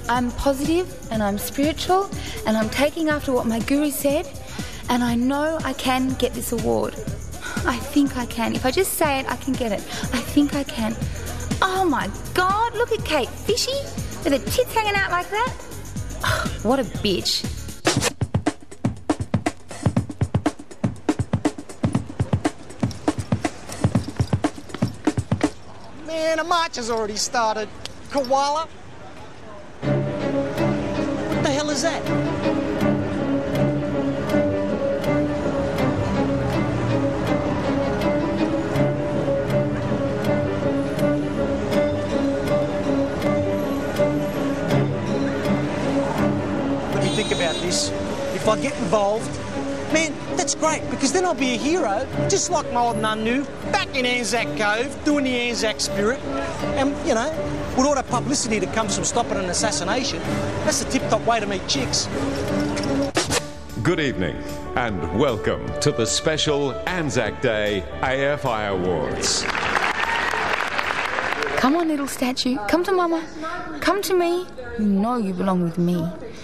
I'm positive and I'm spiritual and I'm taking after what my guru said, and I know I can get this award. I think I can. If I just say it, I can get it. I think I can. Oh my God, look at Kate Fishy with her tits hanging out like that. Oh, what a bitch. Man, a march has already started. Koala. What the hell is that? What do you think about this? If I get involved, man, that's great, because then I'll be a hero, just like my old nun knew, back in Anzac Cove, doing the Anzac spirit. And, you know, with all that publicity that comes from stopping an assassination, that's the tip-top way to meet chicks. Good evening, and welcome to the special Anzac Day AFI Awards. Come on, little statue. Come to Mama. Come to me. You know you belong with me.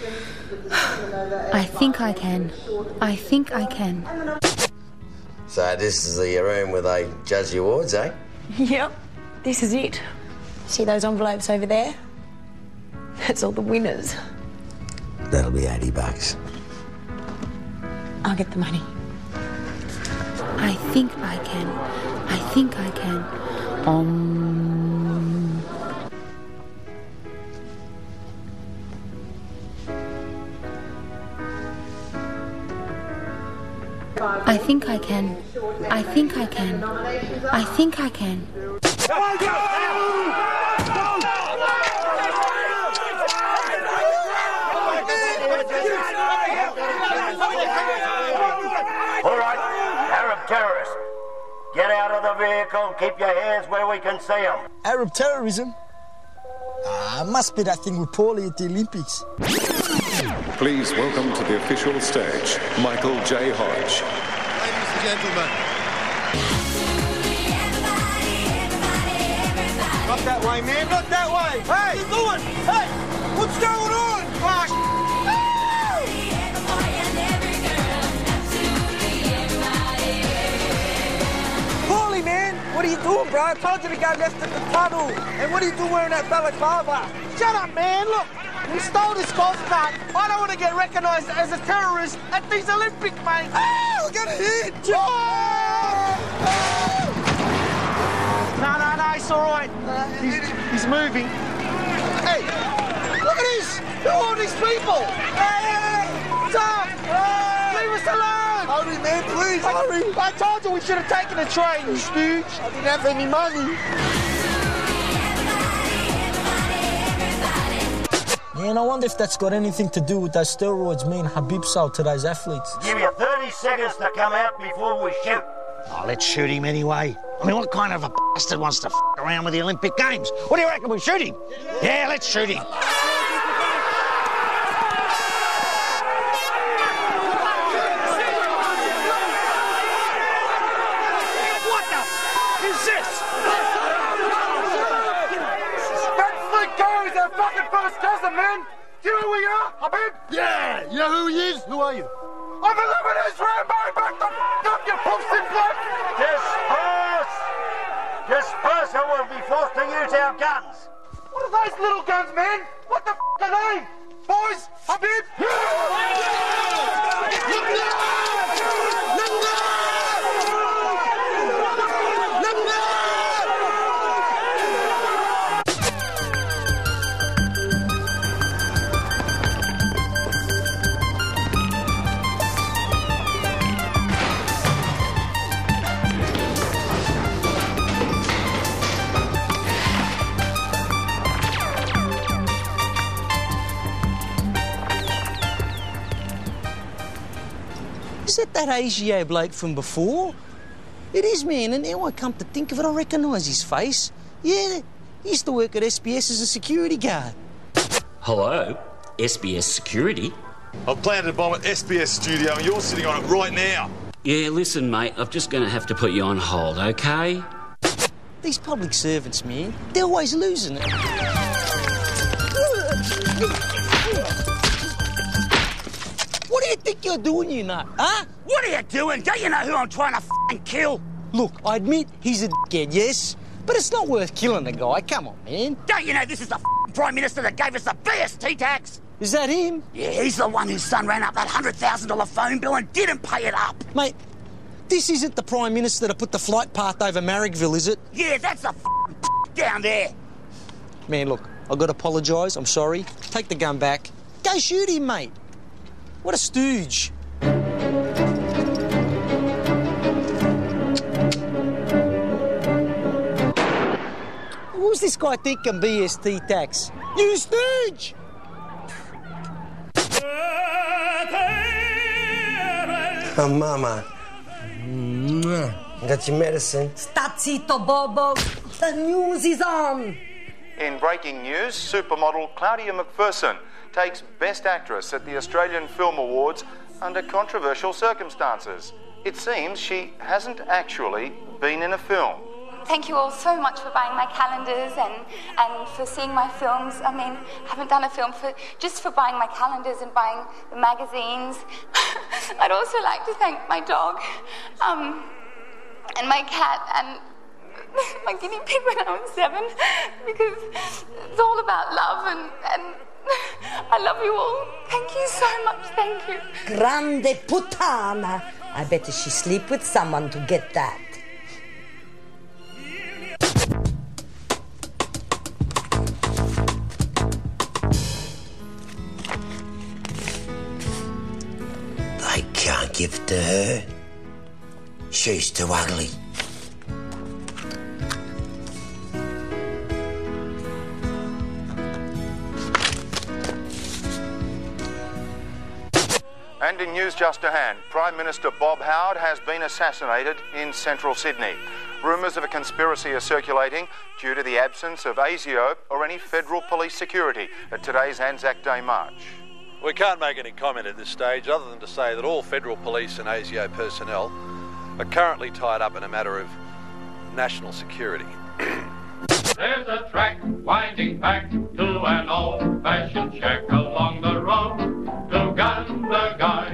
I think I can. I think I can. So this is the room where they judge the awards, eh? Yep, this is it. See those envelopes over there? That's all the winners. That'll be $80. I'll get the money. I think I can. I think I can. I think I can. I think I can. I think I can. All right, Arab terrorists, get out of the vehicle, keep your hands where we can see them. Arab terrorism? Must be that thing with Paulie at the Olympics. Please welcome to the official stage, Michael J. Hodge. Ladies and gentlemen. Not that way, man, not that way! Hey! What are you doing? Hey! What's going on? Paulie, man! What are you doing, bro? I told you to go left at the tunnel. And what are you doing wearing that balaclava? Shut up, man! Look! We stole this golf cart. I don't want to get recognised as a terrorist at these Olympics, mate. Oh, we're going to hit. No, it's all right. He's moving. Hey, look at this. Look at all these people. Hey, what's up? Leave us alone. Hurry, man, please, hurry. I told you we should have taken a train, you stooge. I didn't have any money. Man, I wonder if that's got anything to do with those steroids me and Habib sold to those athletes. Give you 30 seconds to come out before we shoot. Oh, let's shoot him anyway. I mean, what kind of a bastard wants to f*** around with the Olympic Games? What do you reckon, we shoot him? Yeah, let's shoot him. What the f*** is this? Gary's our fucking first cousin, man! Do you know who we are, Habib? Yeah! You know who he is? Who are you? I'm a Lebanese Rambo! Back the f*** up, you pussy bloke! Disperse! Disperse or we'll be forced to use our guns! What are those little guns, man? What the f*** are they? Boys, Habib! Is that ASIO bloke from before? It is, man, and now I come to think of it, I recognise his face. Yeah, he used to work at SBS as a security guard. Hello, SBS Security? I've planted a bomb at SBS studio and you're sitting on it right now. Yeah, listen, mate, I'm just going to have to put you on hold, OK? These public servants, man, they're always losing it. you're doing, you know? Huh? What are you doing? Don't you know who I'm trying to f***ing kill? Look, I admit he's a dickhead, yes? But it's not worth killing the guy. Come on, man. Don't you know this is the f***ing Prime Minister that gave us the VST tax? Is that him? Yeah, he's the one whose son ran up that $100,000 phone bill and didn't pay it up. Mate, this isn't the Prime Minister that put the flight path over Marrickville, is it? Yeah, that's the f***ing down there. Man, look, I've got to apologise. I'm sorry. Take the gun back. Go shoot him, mate. What a stooge. Who's this guy thinking BST tax? You stooge! Oh, Mama. Got your medicine? Stazzito, Bobo. The news is on. In breaking news, supermodel Claudia McPherson takes Best Actress at the Australian Film Awards under controversial circumstances. It seems she hasn't actually been in a film. Thank you all so much for buying my calendars and for seeing my films. I mean, I haven't done a film just for buying my calendars and buying the magazines. I'd also like to thank my dog and my cat and my guinea pig when I was 7, because it's all about love and I love you all. Thank you so much, thank you. Grande puttana. I bet she sleep with someone to get that. I can't give it to her. She's too ugly. And in news just to hand, Prime Minister Bob Howard has been assassinated in central Sydney. Rumours of a conspiracy are circulating due to the absence of ASIO or any federal police security at today's Anzac Day march. We can't make any comment at this stage other than to say that all federal police and ASIO personnel are currently tied up in a matter of national security. There's a track winding back to an old-fashioned shack along the road to Gundagai.